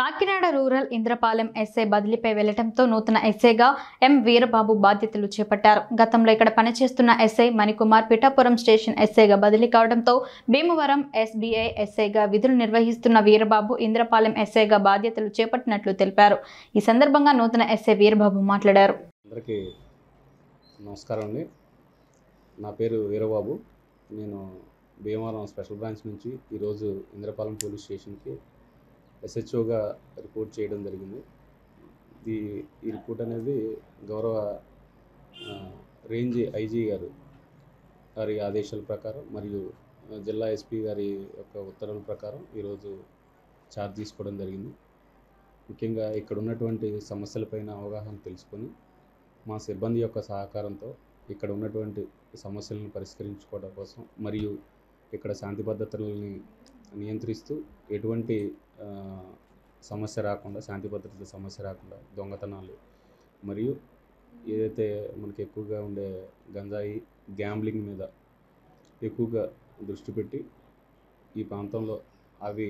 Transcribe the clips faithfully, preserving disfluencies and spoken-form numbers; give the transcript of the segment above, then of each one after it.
Kakinada rural Indrapalem SI బదిలీపై వెళ్లడంతో నూతన ఎస్ఐగా ఎం వీరబాబు బాధ్యతలు చేపట్టారు. గతంలో ఇక్కడ పనిచేస్తున్న ఎస్ఐ మణికుమార్ పిఠాపురం స్టేషన్ ఎస్ఐగా బదిలీ కావడంతో భీమవరం ఎస్బీఐ ఎస్ఐగా విధులు నిర్వహిస్తున్న వీరబాబు ఇంద్రపాలెం ఎస్ఐగా బాధ్యతలు చేపట్టినట్లు తెలిపారు. ఈ సందర్భంగా నూతన ఎస్ఐ వీరబాబు మాట్లాడారు. అందరికీ నమస్కారం అండి. నా పేరు వీరబాబు. నేను భీమవరం స్పెషల్ బ్రాంచ్ నుంచి ఈరోజు ఇంద్రపాలెం పోలీస్ స్టేషన్కి ఎస్హెచ్ఓగా రిపోర్ట్ చేయడం జరిగింది. ఈ ఈ రిపోర్ట్ అనేది గౌరవ రేంజ్ ఐజీ గారు గారి ఆదేశాల ప్రకారం మరియు జిల్లా ఎస్పీ గారి యొక్క ఉత్తర్వుల ప్రకారం ఈరోజు ఛార్జ్ తీసుకోవడం జరిగింది. ముఖ్యంగా ఇక్కడ ఉన్నటువంటి సమస్యలపైన అవగాహన తెలుసుకొని మా సిబ్బంది యొక్క సహకారంతో ఇక్కడ ఉన్నటువంటి సమస్యలను పరిష్కరించుకోవడం కోసం మరియు ఇక్కడ శాంతి భద్రతలని నియంత్రిస్తూ ఎటువంటి సమస్య రాకుండా శాంతి భద్రత సమస్య రాకుండా దొంగతనాలు మరియు ఏదైతే మనకి ఎక్కువగా ఉండే గంజాయి గ్యాంబ్లింగ్ మీద ఎక్కువగా దృష్టి పెట్టి ఈ ప్రాంతంలో అవి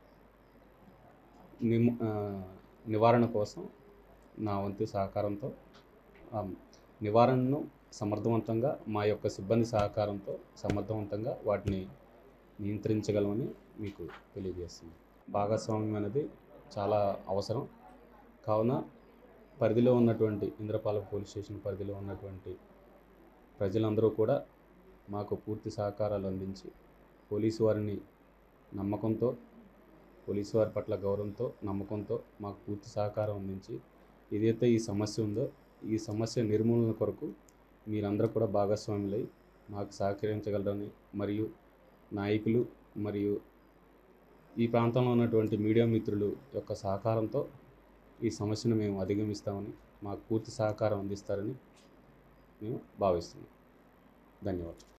నిమ్ నివారణ కోసం నా వంతు సహకారంతో నివారణను సమర్థవంతంగా మా యొక్క సిబ్బంది సహకారంతో సమర్థవంతంగా వాటిని నియంత్రించగలమని మీకు తెలియజేస్తుంది. భాగస్వామ్యం అనేది చాలా అవసరం. కావున పరిధిలో ఉన్నటువంటి ఇంద్రపాలెం పోలీస్ స్టేషన్ పరిధిలో ఉన్నటువంటి ప్రజలందరూ కూడా మాకు పూర్తి సహకారాలు అందించి పోలీసు వారిని నమ్మకంతో పోలీసు వారి పట్ల గౌరవంతో నమ్మకంతో మాకు పూర్తి సహకారం అందించి ఏదైతే ఈ సమస్య ఉందో ఈ సమస్య నిర్మూలన కొరకు మీరందరూ కూడా భాగస్వాములై మాకు సహకరించగలరని మరియు నాయకులు మరియు ఈ ప్రాంతంలో ఉన్నటువంటి మీడియా మిత్రులు యొక్క సహకారంతో ఈ సమస్యను మేము అధిగమిస్తామని మాకు పూర్తి సహకారం అందిస్తారని మేము భావిస్తున్నాం. ధన్యవాదాలు.